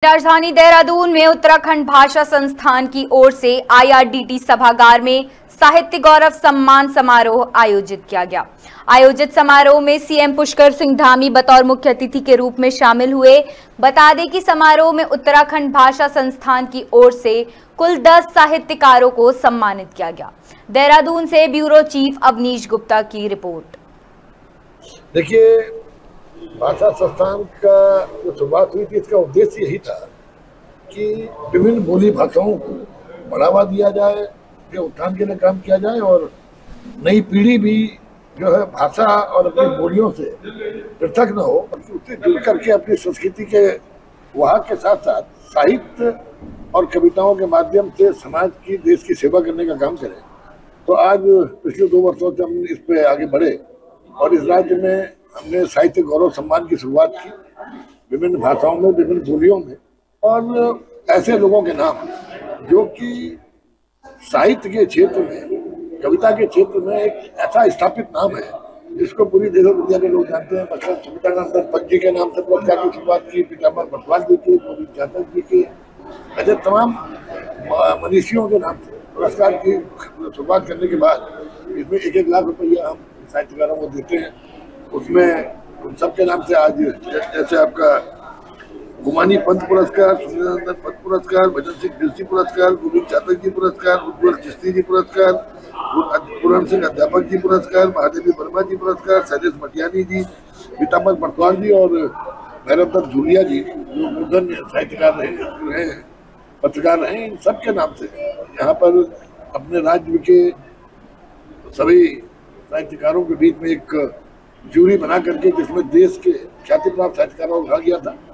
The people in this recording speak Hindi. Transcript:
राजधानी देहरादून में उत्तराखंड भाषा संस्थान की ओर से IRDT सभागार में साहित्य गौरव सम्मान समारोह आयोजित किया गया। आयोजित समारोह में सीएम पुष्कर सिंह धामी बतौर मुख्य अतिथि के रूप में शामिल हुए। बता दें कि समारोह में उत्तराखंड भाषा संस्थान की ओर से कुल 10 साहित्यकारों को सम्मानित किया गया। देहरादून से ब्यूरो चीफ अवनीश गुप्ता की रिपोर्ट। देखिए, भाषा संस्थान का जो शुरुआत हुई थी, इसका उद्देश्य यही था कि विभिन्न बोली भाषाओं को बढ़ावा दिया जाए, के उत्थान के लिए काम किया जाए और नई पीढ़ी भी जो है भाषा और अपनी बोलियों से पृथक न हो, बल्कि उससे जुड़ करके अपनी संस्कृति के वहाँ के साथ साथ साहित्य और कविताओं के माध्यम से समाज की, देश की सेवा करने का काम करें। तो आज पिछले 2 वर्षों से हम इस पे आगे बढ़े और इस राज्य में हमने साहित्य गौरव सम्मान की शुरुआत की, विभिन्न भाषाओं में, विभिन्न बोलियों में, और ऐसे लोगों के नाम जो कि साहित्य के क्षेत्र में, कविता के क्षेत्र में एक ऐसा स्थापित नाम है जिसको पूरी देश और दुनिया के लोग जानते हैं। मतलब सुमित्रानंद पद जी के नाम से पुरस्कार की शुरुआत की, पीताम्बर बटवाल जी के, गोविंद जाटव जी के, ऐसे तमाम मनीषियों के नाम से पुरस्कार की शुरुआत करने के बाद इसमें 1-1 लाख रुपया हम साहित्यकारों को देते हैं। उसमें उन सबके नाम से आज जैसे आपका गुमानी पंत पुरस्कार, सुमित्रानंद पद पुरस्कार, भजन सिंह बिरसी पुरस्कार, गोविंद जाटव जी पुरस्कार, उज्ज्वल चिश्ती जी पुरस्कार, पूरण सिंह अध्यापक जी पुरस्कार, महादेवी वर्मा जी पुरस्कार, शैलेश मटियानी जी, पीताम्बर बटवाल जी और भैरव दत्त झूलिया जी जो मूर्धन्य साहित्यकार रहे हैं, पत्रकार रहे, इन सबके नाम से यहाँ पर अपने राज्य के सभी साहित्यकारों के बीच में एक जूरी बना करके, जिसमें देश के ख्याति प्राप्त साहित्यकारों को कहा गया था,